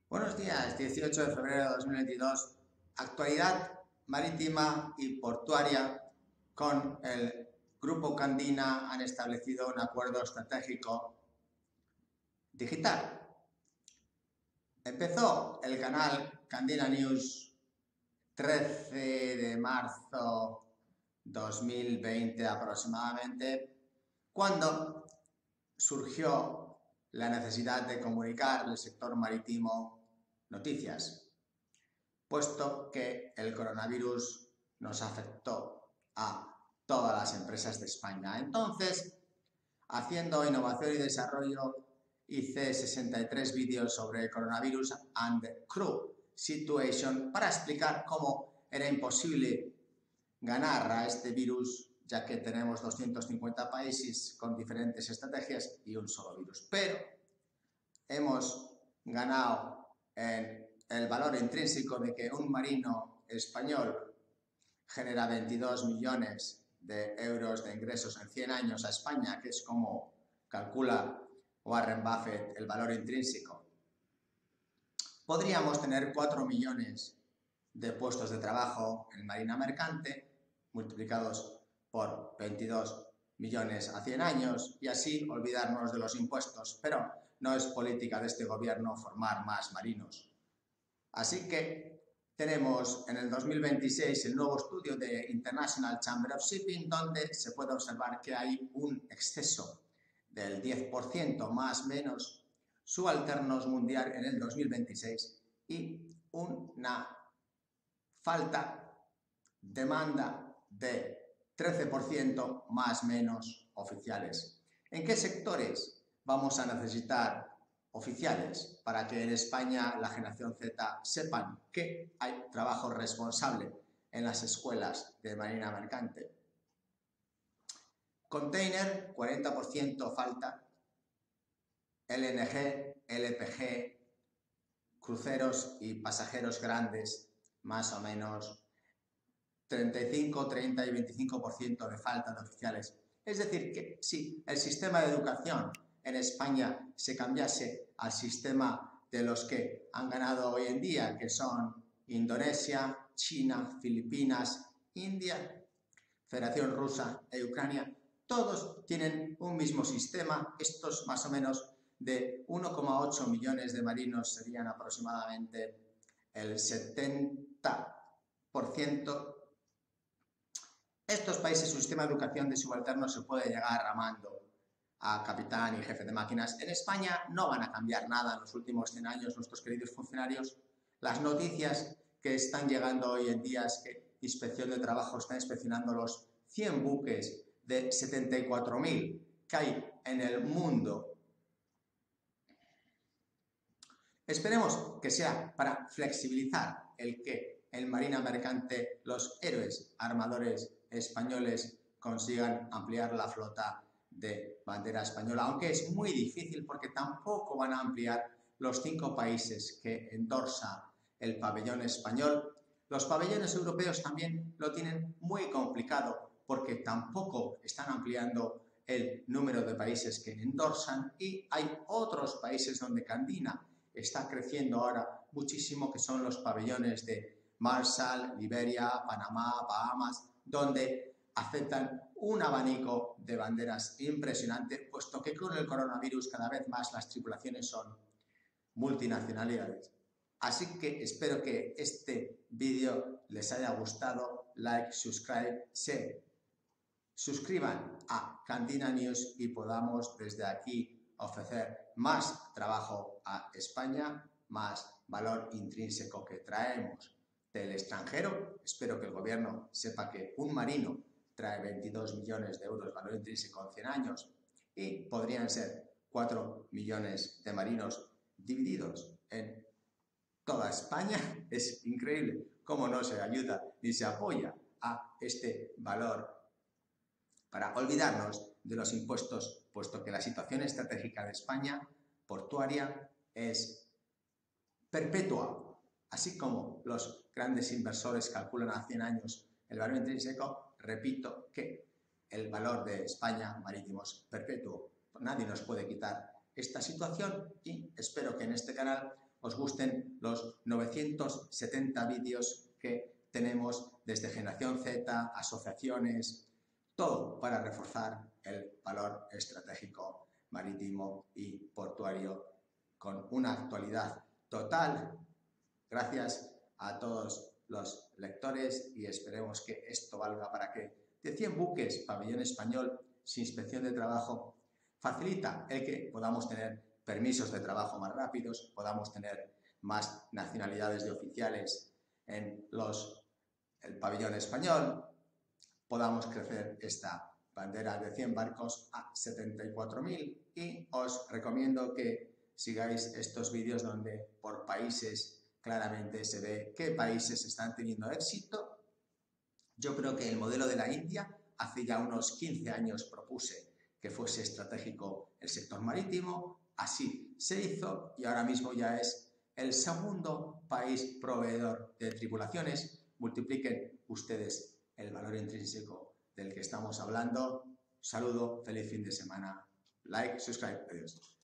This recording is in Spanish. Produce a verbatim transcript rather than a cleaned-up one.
Buenos días, dieciocho de febrero de dos mil veintidós. Actualidad marítima y portuaria. Con el Grupo Candina han establecido un acuerdo estratégico digital. Empezó el canal Candina News trece de marzo dos mil veinte aproximadamente, cuando surgió la necesidad de comunicar al sector marítimo noticias, puesto que el coronavirus nos afectó a todas las empresas de España. Entonces, haciendo innovación y desarrollo, hice sesenta y tres vídeos sobre coronavirus and crew situation para explicar cómo era imposible ganar a este virus, ya que tenemos doscientos cincuenta países con diferentes estrategias y un solo virus. Pero hemos ganado en el valor intrínseco de que un marino español genera veintidós millones de euros de ingresos en cien años a España, que es como calcula Warren Buffett el valor intrínseco. Podríamos tener cuatro millones de puestos de trabajo en marina mercante, multiplicados por veintidós millones a cien años, y así olvidarnos de los impuestos, pero no es política de este gobierno formar más marinos. Así que tenemos en el dos mil veintiséis el nuevo estudio de International Chamber of Shipping, donde se puede observar que hay un exceso del diez por ciento más o menos subalternos mundial en el dos mil veintiséis y una falta, demanda de trece por ciento más o menos oficiales. ¿En qué sectores vamos a necesitar oficiales para que en España la generación Z sepan que hay trabajo responsable en las escuelas de marina mercante? Container, cuarenta por ciento falta. L N G, L P G, cruceros y pasajeros grandes, más o menos treinta y cinco, treinta y veinticinco por ciento de falta de oficiales. Es decir, que si el sistema de educación en España se cambiase al sistema de los que han ganado hoy en día, que son Indonesia, China, Filipinas, India, Federación Rusa e Ucrania, todos tienen un mismo sistema. Estos más o menos de uno coma ocho millones de marinos serían aproximadamente el setenta por ciento. Estos países, su sistema de educación de subalternos se puede llegar ramando a capitán y jefe de máquinas. En España no van a cambiar nada en los últimos cien años nuestros queridos funcionarios. Las noticias que están llegando hoy en día es que Inspección de Trabajo está inspeccionando los cien buques de setenta y cuatro mil que hay en el mundo. Esperemos que sea para flexibilizar el que en marina mercante los héroes armadores españoles consigan ampliar la flota de bandera española, aunque es muy difícil porque tampoco van a ampliar los cinco países que endorsa el pabellón español. Los pabellones europeos también lo tienen muy complicado porque tampoco están ampliando el número de países que endorsan, y hay otros países donde Candina está creciendo ahora muchísimo, que son los pabellones de Marshall, Liberia, Panamá, Bahamas, donde aceptan un abanico de banderas impresionante, puesto que con el coronavirus cada vez más las tripulaciones son multinacionalidades. Así que espero que este vídeo les haya gustado. Like, subscribe, se suscriban a Candina News y podamos desde aquí ofrecer más trabajo a España, más valor intrínseco que traemos del extranjero. Espero que el gobierno sepa que un marino trae veintidós millones de euros de valor intrínseco en cien años, y podrían ser cuatro millones de marinos divididos en toda España. Es increíble cómo no se ayuda ni se apoya a este valor para olvidarnos de los impuestos, puesto que la situación estratégica de España portuaria es perpetua. Así como los grandes inversores calculan a cien años el valor intrínseco, repito que el valor de España marítimo es perpetuo. Nadie nos puede quitar esta situación, y espero que en este canal os gusten los novecientos setenta vídeos que tenemos desde Generación Z, asociaciones, todo para reforzar el valor estratégico marítimo y portuario con una actualidad total. Gracias a todos los lectores y esperemos que esto valga para que de cien buques, pabellón español, sin inspección de trabajo, facilita el que podamos tener permisos de trabajo más rápidos, podamos tener más nacionalidades de oficiales en los, el pabellón español, podamos crecer esta bandera de cien barcos a setenta y cuatro mil y os recomiendo que sigáis estos vídeos donde por países claramente se ve qué países están teniendo éxito. Yo creo que el modelo de la India, hace ya unos quince años propuse que fuese estratégico el sector marítimo, así se hizo y ahora mismo ya es el segundo país proveedor de tripulaciones. Multipliquen ustedes el valor intrínseco del que estamos hablando. Saludo, feliz fin de semana. Like, subscribe, adiós.